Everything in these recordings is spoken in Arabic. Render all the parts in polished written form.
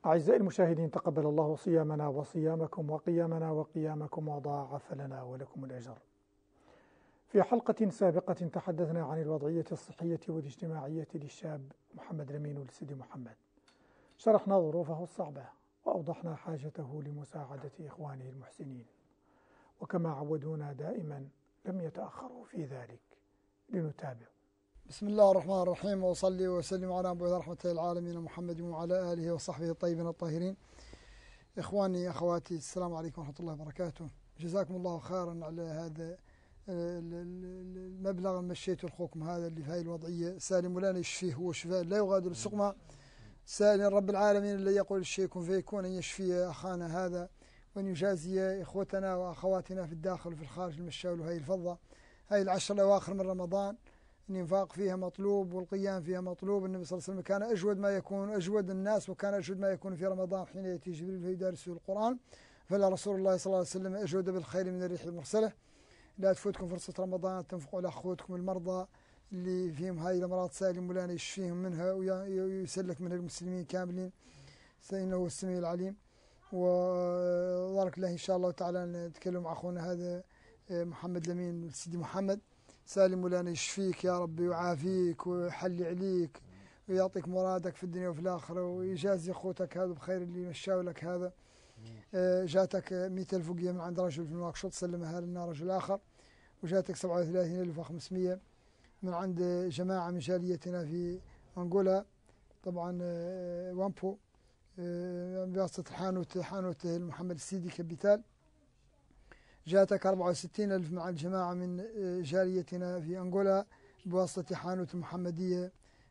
أعزائي المشاهدين، تقبل الله صيامنا وصيامكم وقيامنا وقيامكم وضاعف لنا ولكم الأجر. في حلقة سابقة تحدثنا عن الوضعية الصحية والاجتماعية للشاب محمد لمين والسيدي محمد. شرحنا ظروفه الصعبة وأوضحنا حاجته لمساعدة إخوانه المحسنين، وكما عودونا دائما لم يتأخروا في ذلك. لنتابع. بسم الله الرحمن الرحيم، وصلي وسلم على مبعوث رحمة العالمين محمد وعلى آله وصحبه الطيبين الطاهرين. إخواني أخواتي، السلام عليكم ورحمة الله وبركاته. جزاكم الله خيرا على هذا المبلغ مشيت لأخوكم هذا اللي في هذه الوضعية. سالم ولا يشفيه، هو شفاء لا يغادر سقما. سالم رب العالمين اللي يقول الشيء كن فيكون، أن يشفي أخانا هذا وأن يجازي إخوتنا وأخواتنا في الداخل وفي الخارج المشاول هاي الفضة. هاي العشر الأواخر من رمضان الإنفاق فيها مطلوب والقيام فيها مطلوب. النبي صلى الله عليه وسلم كان أجود ما يكون، أجود الناس، وكان أجود ما يكون في رمضان حين يأتي جبريل فيدارسه القرآن. فلا رسول الله صلى الله عليه وسلم أجود بالخير من الريح المرسلة. لا تفوتكم فرصة رمضان تنفقوا على أخوتكم المرضى اللي فيهم هاي الأمراض، سالم ولا يشفيهم منها ويسلك من المسلمين كاملين، فإنه هو السميع العليم. وبارك الله إن شاء الله تعالى نتكلم مع أخونا هذا محمد لمين السيدي محمد. سالم ولا يشفيك يا ربي ويعافيك ويحلي عليك ويعطيك مرادك في الدنيا وفي الآخرة، ويجازي أخوتك هذا بخير اللي مشاو لك هذا. جاتك 100,000 وقية من عند رجل في نواكشوط سلمها لنا رجل آخر، وجاتك 37,500 من عند جماعة من جاليتنا في أنغولا، طبعا وامبو بواسطة حانوت محمد السيدي كابيتال. جاتك 64,000 مع الجماعة من جاليتنا في أنغولا بواسطة حانوت المحمدية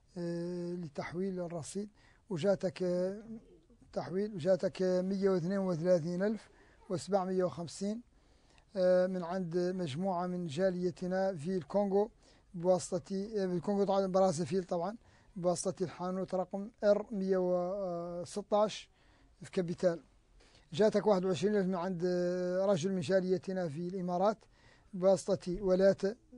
لتحويل الرصيد، وجاتك تحويل. وجاتك 132,750 من عند مجموعة من جاليتنا في الكونغو بواسطة الكونغو طبعا برازافيل، طبعا بواسطة الحانوت رقم R116 في كابيتال. جاتك 21,000 من عند رجل من جاليتنا في الإمارات بواسطة ولاة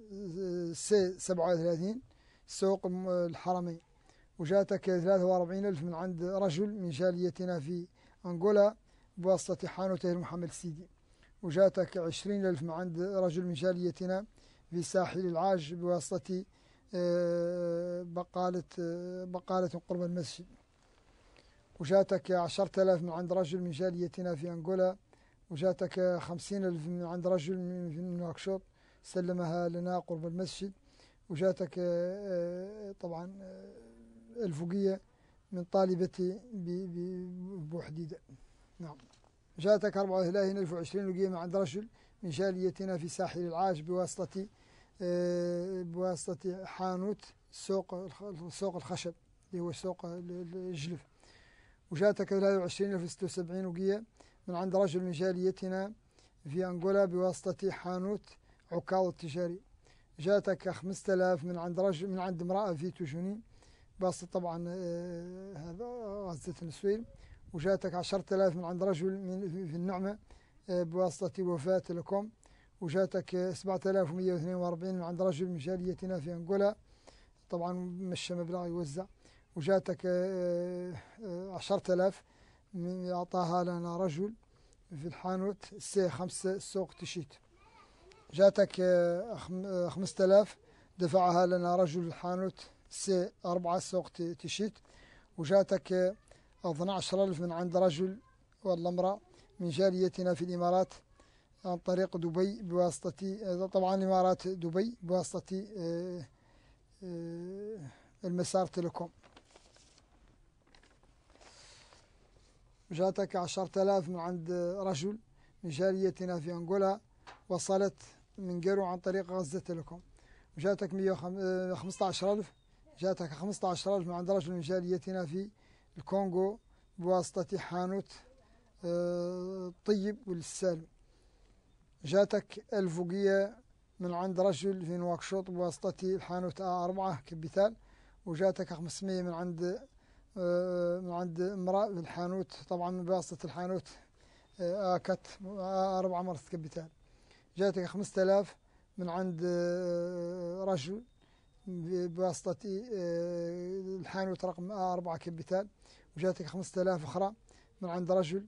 C37 سوق الحرمين. وجاتك 43,000 من عند رجل من جاليتنا في أنغولا بواسطة حانوته محمد السيدي. وجاتك 20,000 من عند رجل من جاليتنا في ساحل العاج بواسطة بقالة قرب المسجد. وجاتك 10,000 من عند رجل من جاليتنا في أنغولا. وجاتك 50,000 من عند رجل من نواكشوط سلمها لنا قرب المسجد. وجاتك طبعا الفقية من طالبتي بوحديدة. نعم. جاتك 34,020 وقية من عند رجل من جاليتنا في ساحل العاج بواسطة حانوت سوق الخشب اللي هو سوق الجلف. وجاتك 23,076 وقية من عند رجل من جاليتنا في أنغولا بواسطة حانوت عكاظ التجاري. جاتك 5,000 من عند رجل من عند امرأة في توجوني بواسطة طبعا هذا غزة النسويل. وجاتك 10,000 من عند رجل في النعمة بواسطة وفاة تيليكوم. وجاتك 7,142 من عند رجل من جاليتنا في أنغولا، طبعا مشى مبلغ يوزع. وجاتك 10,000 أعطاها لنا رجل في الحانوت C5 سوق تشيت. جاتك 5,000 دفعها لنا رجل الحانوت C4 سوق تشيت. وجاتك 12,000 من عند رجل والله امرأة من جاليتنا في الإمارات عن طريق دبي بواسطة طبعا الإمارات دبي بواسطة المسار تيليكوم. جاتك 10,000 من عند رجل من جاليتنا في أنغولا وصلت من قرو عن طريق غزة تيليكوم. وجاتك 15,000 جاتك 15,000 من عند رجل من جاليتنا في الكونغو بواسطة حانوت طيب والسالم. جاتك 1,000 وقية من عند رجل في نواكشوط بواسطة الحانوت A4 كابيتال. وجاتك 500 من عند امرأة في الحانوت طبعا بواسطة الحانوت آكت A4 مرت كابيتال. جاتك 5,000 من عند رجل بواسطة الحانوت رقم A4 كابيتال. وجاتك 5,000 أخرى من عند رجل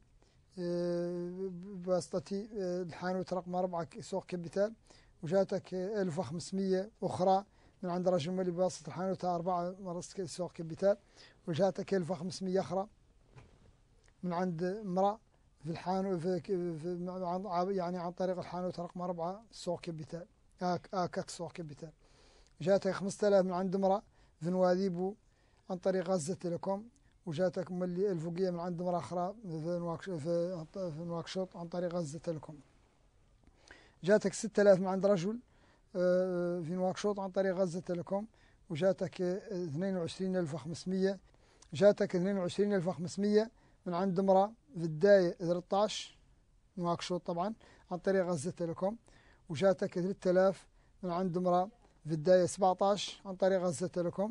بواسطة الحانوت رقم 4 سوق كابيتال، وجاتك 1500 أخرى من عند رجل مالي بواسطة الحانوت 4 مرات سوق كابيتال، وجاتك 1500 أخرى من عند امرأة في الحانوت يعني عن طريق الحانوت رقم 4 سوق كابيتال آكك سوق كابيتال. جاتك 5000 من عند امرأة في نواذيبو عن طريق غزة تيليكوم، وجاتك ملي الفوقية من عند امرأة أخرى في نواكشوط عن طريق غزة تيليكوم. جاتك 6000 من عند رجل في نواكشوط عن طريق غزة تيليكوم، وجاتك 22500. جاتك 22500 من عند امرأة في الداية 13 نواكشوط طبعا عن طريق غزة تيليكوم، وجاتك 3000 من عند امرأة في الداية 17 عن طريق غزة تيليكوم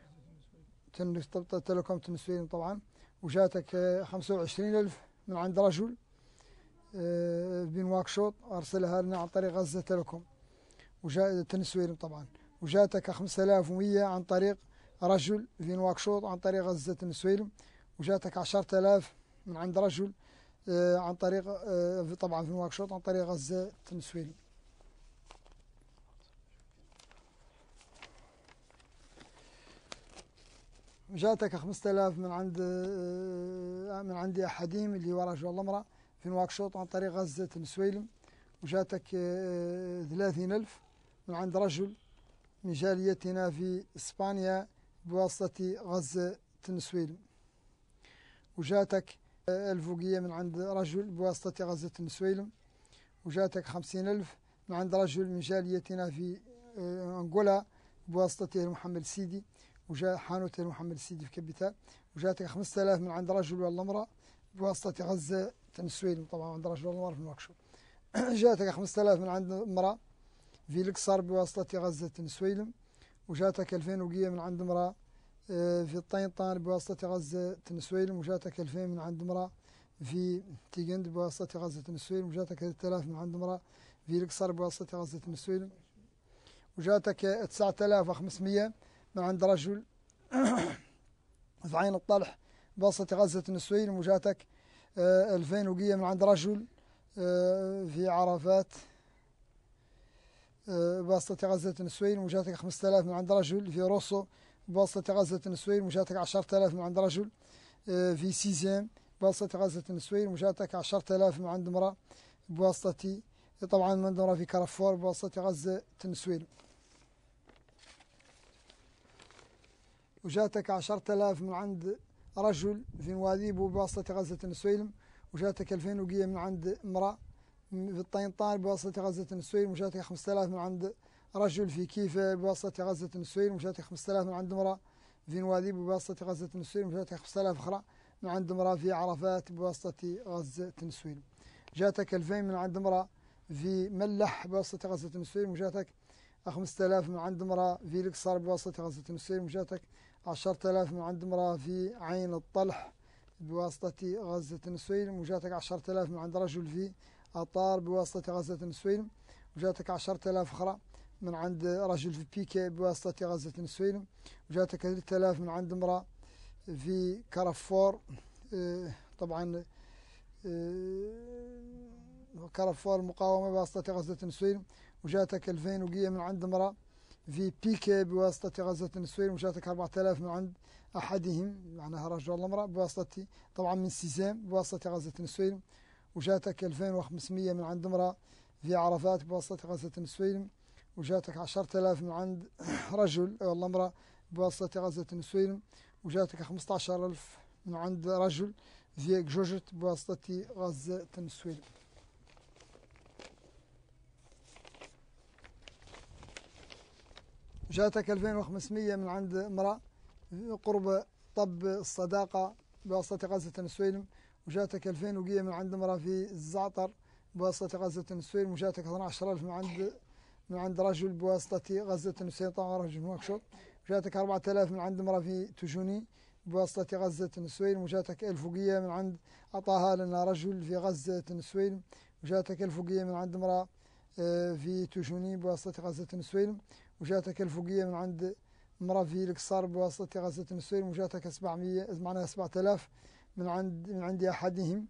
تيليكوم تنسوين طبعا، وجاتك 25000 من عند رجل بنواكشوط أرسلها لنا عن طريق غزة تيليكوم وجاء تنسوين طبعا، وجاتك 5100 عن طريق رجل في نواكشوط عن طريق غزة تنسوين، وجاتك 10000 من عند رجل عن طريق طبعا في نواكشوط عن طريق غزة تنسوين. جاتك 5000 من عند أحديم اللي هو رجل الأمرأ في نواكشوط عن طريق غزة نسويلم، وجاتك 30000 من عند رجل من جاليتنا في إسبانيا بواسطة غزة نسويلم، وجاتك الفوقية من عند رجل بواسطة غزة نسويلم، وجاتك 50000 من عند رجل من جاليتنا في أنغولا بواسطة محمد سيدي، وجاء حانوت محمد السيدي في كابيتال، وجاتك 5000 من عند رجل والامرأة بواسطة غزة تنسويلم طبعا عند رجل والامرأة في نواكشوط. جاتك 5000 من عند امرأة في القصر بواسطة غزة تنسويلم، وجاتك 2000 وقية من عند امرأة في الطينطان بواسطة غزة تنسويلم، وجاتك 2000 من عند امرأة في تيجند بواسطة غزة تنسويلم، وجاتك 3000 من عند امرأة في القصر بواسطة غزة تنسويلم، وجاتك 9500 من عند رجل في عين الطلح بواسطة غزة النسويلم، وجاتك 2000 وقية من عند رجل في عرفات بواسطة غزة النسويلم، وجاتك 5000 من عند رجل في روسو بواسطة غزة النسويلم، وجاتك 10000 من عند رجل في سيزيم بواسطة غزة النسويلم، وجاتك 10000 من عند امرأة بواسطة طبعا من امرأة في كارفور بواسطة غزة النسويلم، وجاتك 10000 من عند رجل في نواذيبو بواسطة غزة النسويلم، وجاتك 2000 وقية من عند امرأة في الطينطان بواسطة غزة النسويلم، وجاتك 5000 من عند رجل في كيفة بواسطة غزة النسويلم، وجاتك 5000 من عند امرأة في نواذيبو بواسطة غزة النسويلم، وجاتك 5000 أخرى من عند امرأة في عرفات بواسطة غزة النسويلم، جاتك 2000 من عند امرأة في ملح بواسطة غزة النسويلم، وجاتك 5000 من عند امرأة في القصر بواسطة غزة النسويلم، وجاتك 10000 من عند امرأة في عين الطلح بواسطة غزة النسويلم، وجاتك 10000 من عند رجل في أطار بواسطة غزة النسويلم، وجاتك 10000 أخرى من عند رجل في بيكي بواسطة غزة النسويلم، وجاتك 3000 من عند امرأة في كارفور طبعا كارفور المقاومة بواسطة غزة النسويلم، وجاتك 2000 وقية من عند امرأة في بيكي بواسطة غزة النسويلم، وجاتك 4000 من عند أحدهم معناها رجل والامرأة بواسطة طبعا من سيزام بواسطة غزة النسويلم، وجاتك 2500 من عند امرأة في عرفات بواسطة غزة النسويلم، وجاتك 10000 من عند رجل والله امرأة بواسطة غزة النسويلم، وجاتك 15000 من عند رجل في جوجت بواسطة غزة النسويلم. جاتك 2500 من عند امرأة قرب طب الصداقة بواسطة غزة النسويلم، وجاتك 2000 وقية من عند امرأة في الزعتر بواسطة غزة النسويلم، وجاتك 12000 من عند رجل بواسطة غزة النسويلم طبعا رجل مكشوط، وجاتك 4000 من عند امرأة في تجوني بواسطة غزة النسويلم، وجاتك 1000 وقية من عند أعطاها لنا رجل في غزة النسويلم، وجاتك 1000 وقية من عند امرأة في تجوني بواسطة غزة النسويلم، وجاتك 1000 وقية من عند امرأة في القصار بواسطة غزة النسويلم، وجاتك 700 معناها 7000 من عند أحدهم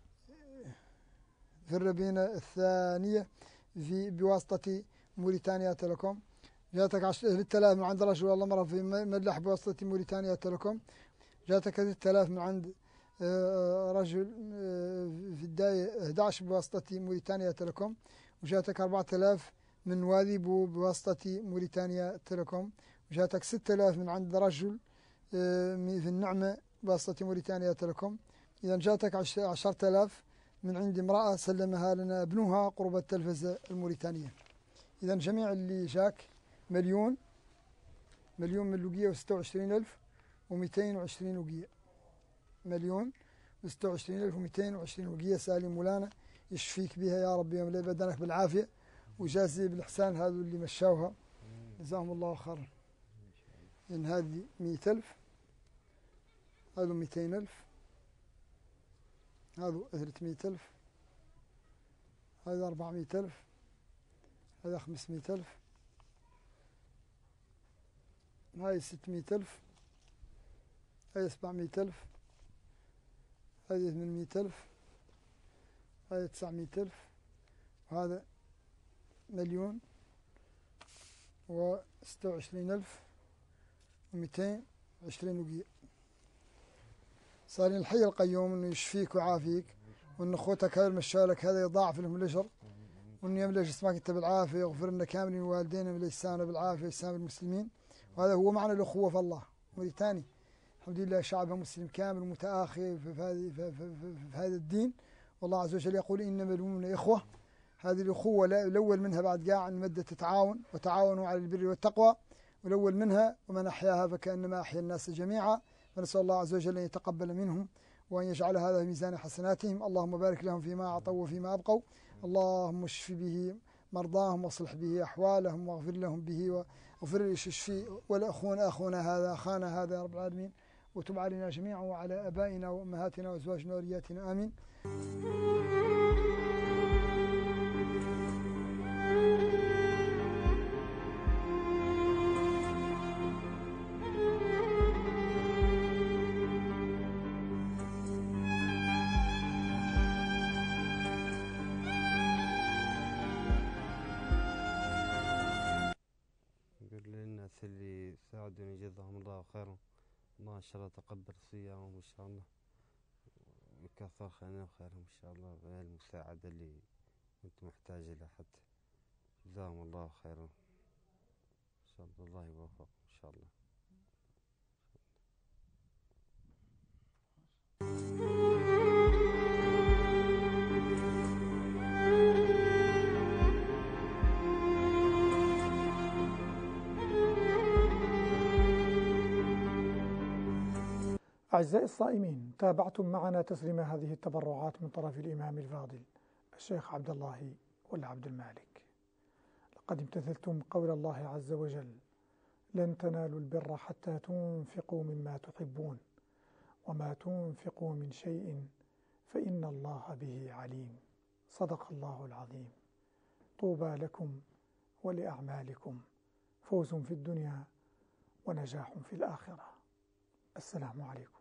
في الربينة الثانية بواسطة موريتانيا تيليكوم. جاتك 3000 من عند رجل والله مرة في مدلح بواسطة موريتانيا تيليكوم. جاتك 3000 من عند رجل في الداية 11 بواسطة موريتانيا تيليكوم. وجاتك 4000 من وادي بواسطة موريتانيا تيليكوم. وجاتك 6000 من عند رجل في النعمة بواسطة موريتانيا تيليكوم. إذا جاتك 10,000 من عند امرأة سلمها لنا ابنها قرب التلفزة الموريتانية. إذا جميع اللي جاك مليون من لقية و26,220 وقية. 1,26,220 وقية سالم مولانا يشفيك بها يا رب يملأ بدنك بالعافية وجازي بالإحسان. هذا اللي مشاوها جزاهم الله خيرا. إن هذه 100,000 هذا 200,000 هذا 300,000 هذا 400,000 هذا 500,000 هاي 600,000 هاي 700,000 هذه 800,000 هذه 900,000 وهذا 1,26,220 وقية. صار الحي القيوم انه يشفيك ويعافيك، وان اخوتك هذا المشالك هذا يضاعف لهم الاجر، وانه يملأ جسمك انت بالعافيه، ويغفر لنا كاملين والدينا من الاجسام بالعافيه وإجسام المسلمين. وهذا هو معنى الاخوه في الله. موريتاني الحمد لله شعبها مسلم كامل ومتآخي في هذا الدين. والله عز وجل يقول انما المؤمنون اخوه. هذه الاخوه الاول منها بعد قاع ماده التعاون، وتعاونوا على البر والتقوى، والاول منها ومن احياها فكانما احيا الناس جميعا. فنسال الله عز وجل ان يتقبل منهم وان يجعل هذا في ميزان حسناتهم. اللهم بارك لهم فيما اعطوا وفيما ابقوا. اللهم اشف به مرضاهم واصلح به احوالهم واغفر لهم به واغفر اشفي اخونا هذا اخانا هذا يا رب العالمين. وتب علينا جميعا وعلى ابائنا وامهاتنا وازواجنا وذرياتنا امين. اللي ساعدوني جزاهم الله خيرا. ما شاء الله تقبل صيامهم ان شاء الله ويكثر خيرنا وخيرهم ان شاء الله بالمساعدة اللي كنت محتاج لها حتى. جزاهم الله خيرا ان شاء الله. الله يوفق ان شاء الله. أعزائي الصائمين، تابعتم معنا تسليم هذه التبرعات من طرف الإمام الفاضل الشيخ عبد الله والعبد المالك. لقد امتثلتم قول الله عز وجل: لن تنالوا البر حتى تنفقوا مما تحبون وما تنفقوا من شيء فإن الله به عليم. صدق الله العظيم. طوبى لكم ولأعمالكم، فوز في الدنيا ونجاح في الآخرة. السلام عليكم.